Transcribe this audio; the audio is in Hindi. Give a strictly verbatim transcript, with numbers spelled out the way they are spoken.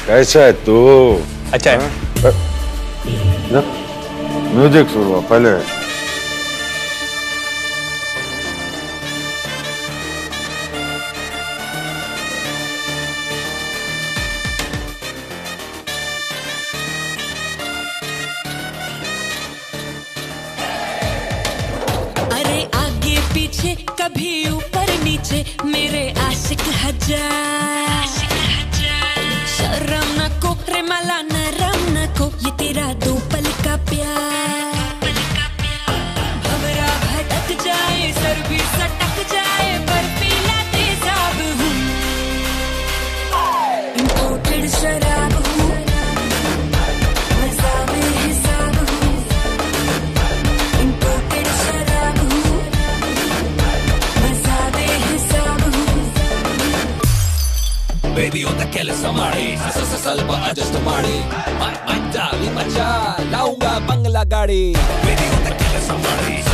कैसा है तू? अच्छा है। म्यूजिक शुरू हुआ पहले। अरे आगे पीछे कभी ऊपर नीचे मेरे आशिक हजार, शर्म न को रे मला नरम न को ये तेरा दो पल का प्यार। भंवरा भटक जाए सर भी सटक जाए पर पीला तेजाब हूँ, इम्पोर्टेड शराब हूँ, मजा में हिसाब हूँ, इम्पोर्टेड शराब हूँ, मजा में हिसाब हूँ। Baby on the killer somebody sa sa salva adjust mari my my darling macha launga bangla gadi baby on the killer somebody